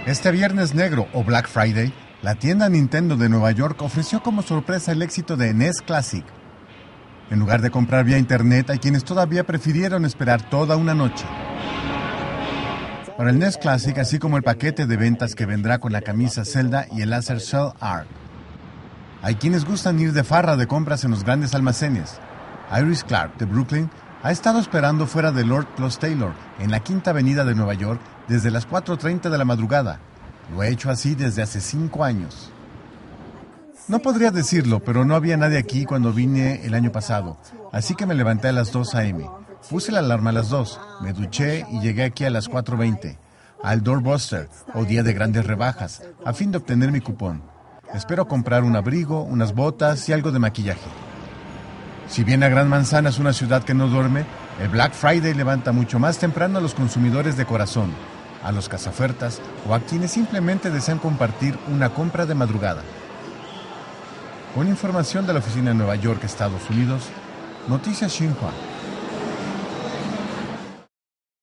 Este Viernes Negro o Black Friday, la tienda Nintendo de Nueva York ofreció como sorpresa el éxito de NES Classic. En lugar de comprar vía internet, hay quienes todavía prefirieron esperar toda una noche. Para el NES Classic, así como el paquete de ventas que vendrá con la camisa Zelda y el láser Shell Art. Hay quienes gustan ir de farra de compras en los grandes almacenes. Iris Clark, de Brooklyn, ha estado esperando fuera de Lord Plus Taylor, en la Quinta Avenida de Nueva York, desde las 4:30 de la madrugada. Lo he hecho así desde hace 5 años. No podría decirlo, pero no había nadie aquí cuando vine el año pasado, así que me levanté a las 2 a.m. Puse la alarma a las 2, me duché y llegué aquí a las 4:20, al Doorbuster, o día de grandes rebajas, a fin de obtener mi cupón. Espero comprar un abrigo, unas botas y algo de maquillaje. Si bien la Gran Manzana es una ciudad que no duerme, el Black Friday levanta mucho más temprano a los consumidores de corazón, a los cazaofertas o a quienes simplemente desean compartir una compra de madrugada. Con información de la oficina de Nueva York, Estados Unidos, Noticias Xinhua.